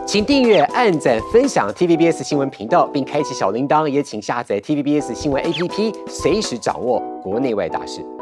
请订阅、按赞、分享 TVBS 新闻频道，并开启小铃铛，也请下载 TVBS 新闻 APP，随时掌握国内外大事。